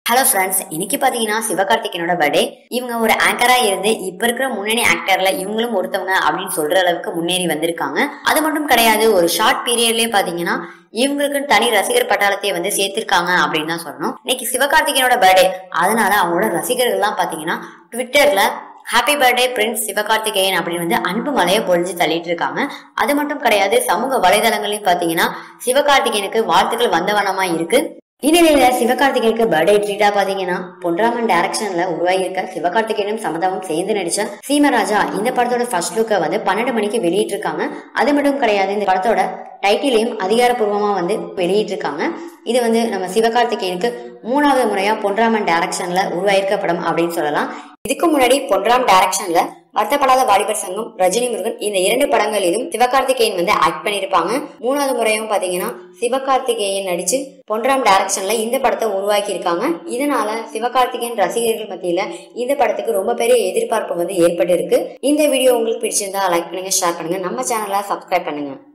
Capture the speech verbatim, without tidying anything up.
Hello friends, இன்னைக்கு பாத்தீங்கன்னா சிவகார்த்திகேயனோட birthday. இவங்க ஒரு ஆங்கரா இருந்து இப்ப இருக்கிற முன்னணி ஆக்டர்ல இவங்களும் ஒருத்தவங்க அப்படின்னு சொல்ற அளவுக்கு முன்னேறி வந்திருக்காங்க. அது மட்டும் கிடையாது, ஒரு ஷார்ட் பீரியட்லயே பாத்தீங்கன்னா இவங்களுக்கு தனி ரசிகர் பட்டாளத்தை வந்து சேர்த்திருக்காங்க அப்படின்னு தான் சொல்லணும். இன்னைக்கு சிவகார்த்திகேயனோட பர்த்டே, அதனால அவங்களோட ரசிகர்கள் எல்லாம் பாத்தீங்கன்னா ட்விட்டர்ல ஹாப்பி பர்த்டே பிரின்ஸ் சிவகார்த்திகேயன் அப்படின்னு வந்து அன்பு மலையை பொழிஞ்சு தள்ளிட்டு இருக்காங்க. அது மட்டும் கிடையாது, சமூக வலைதளங்களையும் பாத்தீங்கன்னா சிவகார்த்திகேயனுக்கு வாழ்த்துக்கள் வந்தவனமா இருக்கு. இந்நிலையில சிவகார்த்திகேயனுக்கு பர்த்டே ட்ரீட்டா பாத்தீங்கன்னா பொன்ராமன் டைரக்ஷன்ல உருவாகி இருக்க சிவகார்த்திகேயனும் சமதாவும் சேர்ந்து நடிச்ச சீமராஜா இந்த படத்தோட ஃபர்ஸ்ட் லுக்க வந்து பன்னெண்டு மணிக்கு வெளியிட்டு இருக்காங்க. அது மட்டும் கிடையாது, இந்த படத்தோட டைட்டிலையும் அதிகாரப்பூர்வமா வந்து வெளியிட்டு இருக்காங்க. இது வந்து நம்ம சிவகார்த்திகேயனுக்கு மூணாவது முறையா பொன்ராமன் டைரக்ஷன்ல உருவாயிருக்க படம் அப்படின்னு சொல்லலாம். இதுக்கு முன்னாடி பொன்ராம் டைரக்ஷன்ல வருத்தப்படாத வாலிபர் சங்கம், ரஜினி முருகன் இந்த இரண்டு படங்களிலும் சிவகார்த்திகேயன் வந்து ஆக்ட் பண்ணிருப்பாங்க. மூணாவது முறையும் பாத்தீங்கன்னா சிவகார்த்திகேயன் நடிச்சு பொன்ராம் டைரக்ஷன்ல இந்த படத்தை உருவாக்கி இருக்காங்க. இதனால சிவகார்த்திகேயன் ரசிகர்கள் மத்தியில இந்த படத்துக்கு ரொம்ப பெரிய எதிர்பார்ப்பு வந்து ஏற்பட்டு இருக்கு. இந்த வீடியோ உங்களுக்கு பிடிச்சிருந்தா லைக் பண்ணுங்க, ஷேர் பண்ணுங்க, நம்ம சேனலை சப்ஸ்கிரைப் பண்ணுங்க.